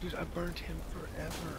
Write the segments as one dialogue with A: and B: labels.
A: Dude, I burned him forever.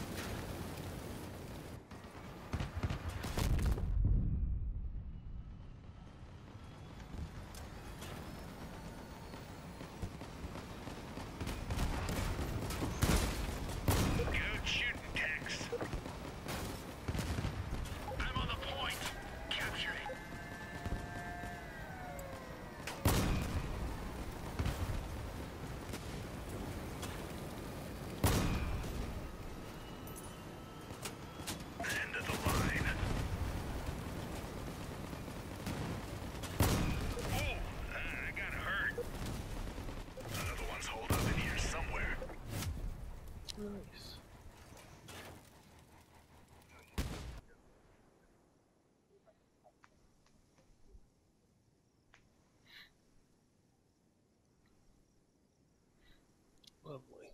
A: Nice. Lovely.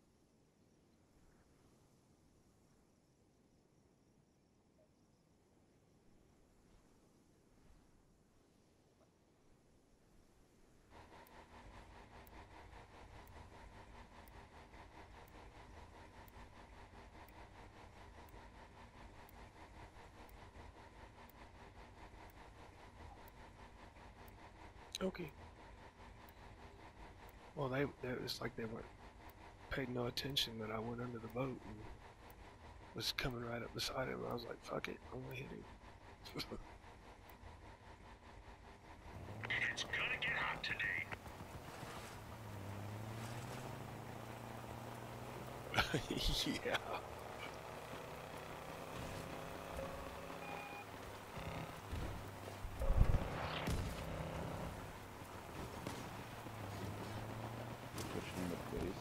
A: Okay. Well, it's like they weren't paid no attention that I went under the boat and was coming right up beside him. I was like, fuck it, I'm gonna hit him.
B: It's gonna get hot today.
A: Yeah.
C: Pushing the base.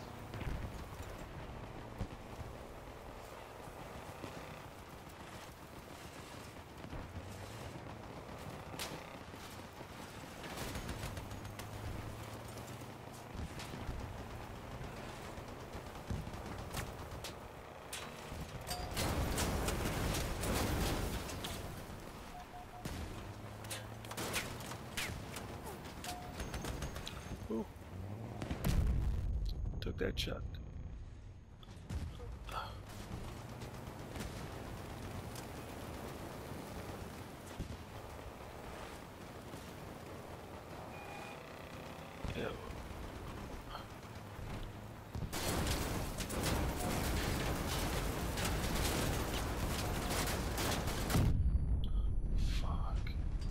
A: Ooh. Took that shot. Yeah. Fuck.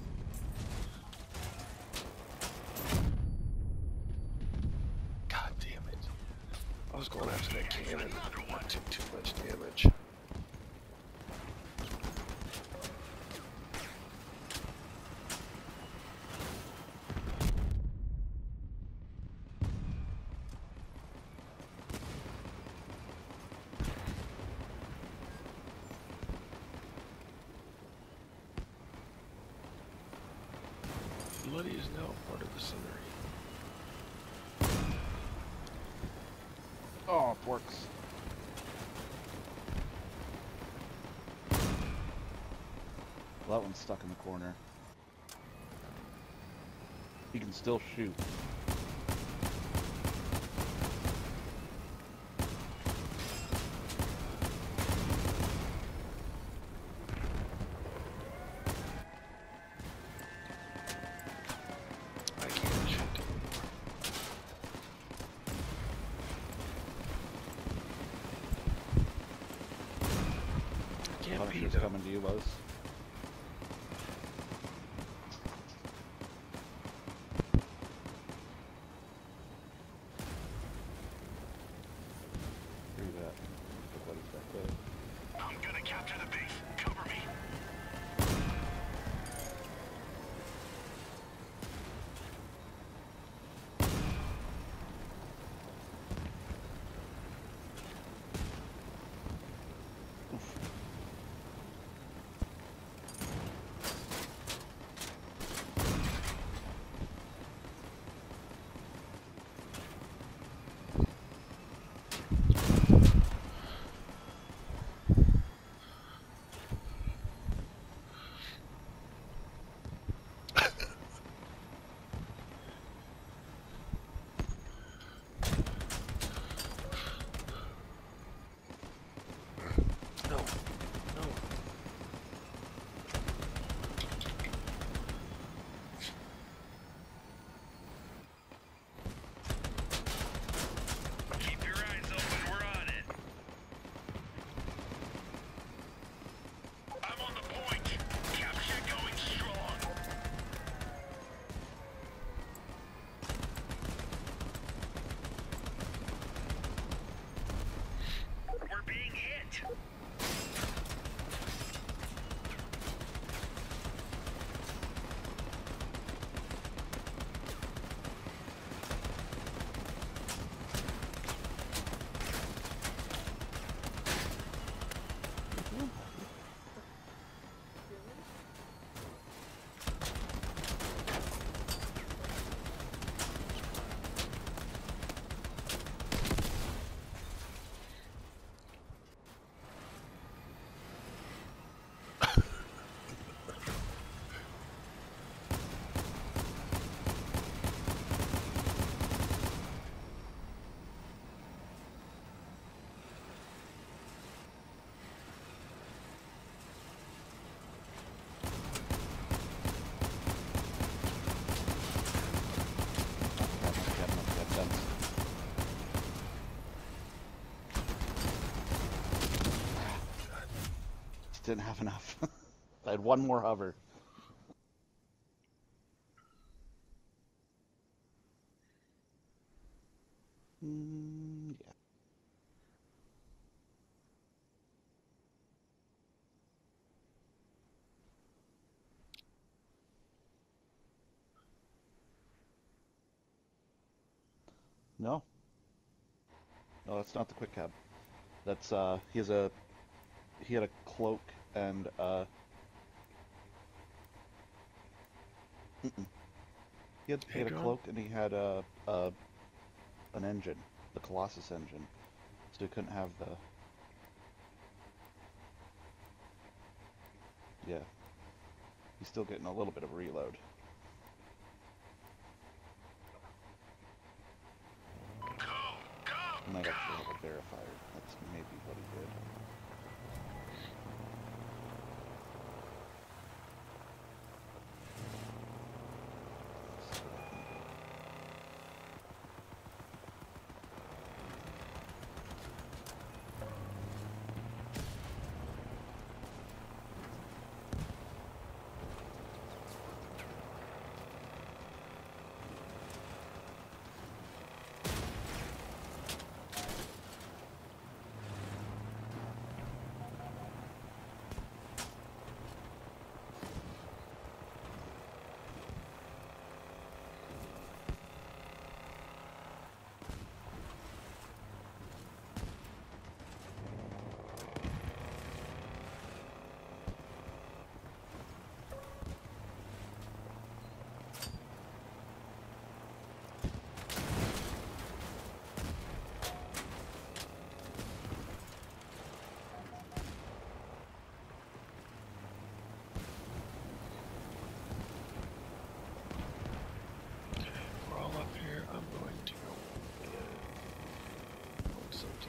A: God damn it. I was going after that cannon. I took too much damage. Bloody is now part of the scenery.
C: Oh, it works. Well, that one's stuck in the corner. He can still shoot.
A: I can't shoot anymore. I can't beat
C: Punisher's
A: them.
C: coming to you, Lowe's. Through that. Look what he's back there.
B: I'm gonna capture the base. Cover me.
D: Didn't have enough. I had one more hover. Yeah. No. No, that's not the quick cab. That's he had a cloak and mm-mm. He had a
A: Hadron?
D: cloak and he had an engine, the Colossus engine. So he couldn't have the yeah. He's still getting a little bit of reload. Might actually have a verifier. That's maybe what he did. Let's see what I can do.
A: We're all up here. I'm going to go get something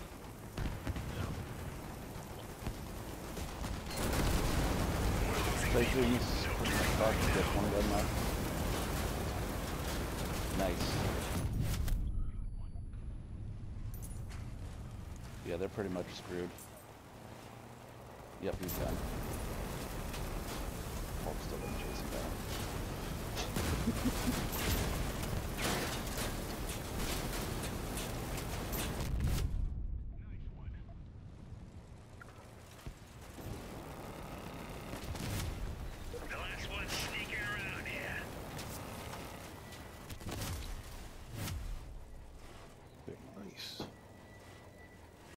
D: So he's pretty much about to get one of them now. Nice. Yeah, they're pretty much screwed. Yep, he's done. Hulk's still gonna chase him down.